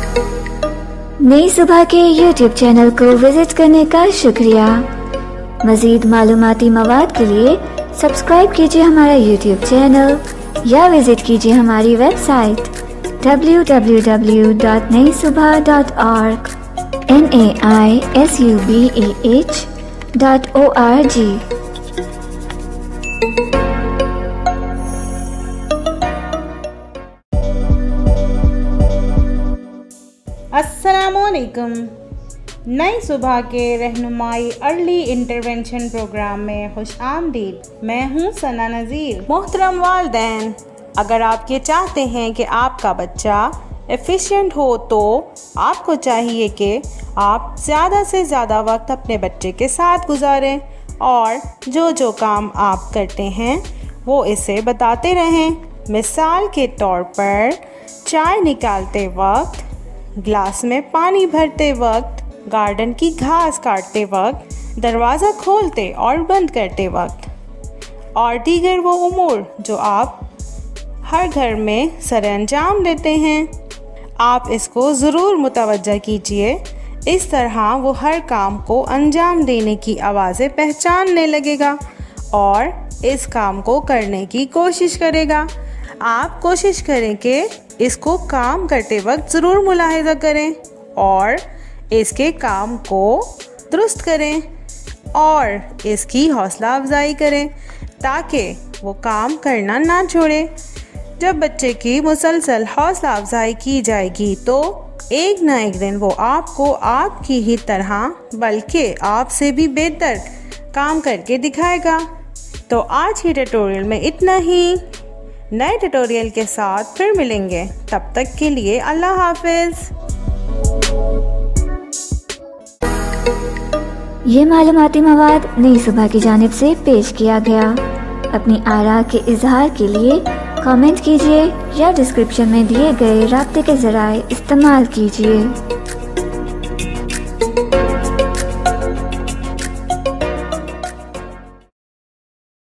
नई सुबह के YouTube चैनल को विजिट करने का शुक्रिया। मज़ीद मालूमाती मवाद के लिए सब्सक्राइब कीजिए हमारा YouTube चैनल या विजिट कीजिए हमारी वेबसाइट www.naisubah.org naisubah.org। अस्सलामुअलैकुम। नई सुबह के रहनुमाई अर्ली इंटरवेंशन प्रोग्राम में खुश आमदीद। मैं हूँ सना नज़ीर। मोहतरम वालिदैन, अगर आप ये चाहते हैं कि आपका बच्चा एफिशिएंट हो तो आपको चाहिए कि आप ज़्यादा से ज़्यादा वक्त अपने बच्चे के साथ गुजारें और जो काम आप करते हैं वो इसे बताते रहें। मिसाल के तौर पर चाय निकालते वक्त, ग्लास में पानी भरते वक्त, गार्डन की घास काटते वक्त, दरवाज़ा खोलते और बंद करते वक्त और दीगर वो उमूर जो आप हर घर में सरअंजाम देते हैं। आप इसको ज़रूर मुतवज्जा कीजिए। इस तरह वो हर काम को अंजाम देने की आवाज़ें पहचानने लगेगा और इस काम को करने की कोशिश करेगा। आप कोशिश करें कि इसको काम करते वक्त ज़रूर मुलाहिज़ा करें और इसके काम को दुरुस्त करें और इसकी हौसला अफजाई करें ताकि वो काम करना ना छोड़े। जब बच्चे की मुसलसल हौसला अफजाई की जाएगी तो एक ना एक दिन वो आपको आपकी ही तरह बल्कि आपसे भी बेहतर काम करके दिखाएगा। तो आज की ट्यूटोरियल में इतना ही। नए ट्यूटोरियल के साथ फिर मिलेंगे। तब तक के लिए अल्लाह हाफिज़। ये मालूमाती मवाद नई सुबह की जानिब से पेश किया गया। अपनी आरा के इजहार के लिए कमेंट कीजिए या डिस्क्रिप्शन में दिए गए राब्ते के ज़राए इस्तेमाल कीजिए।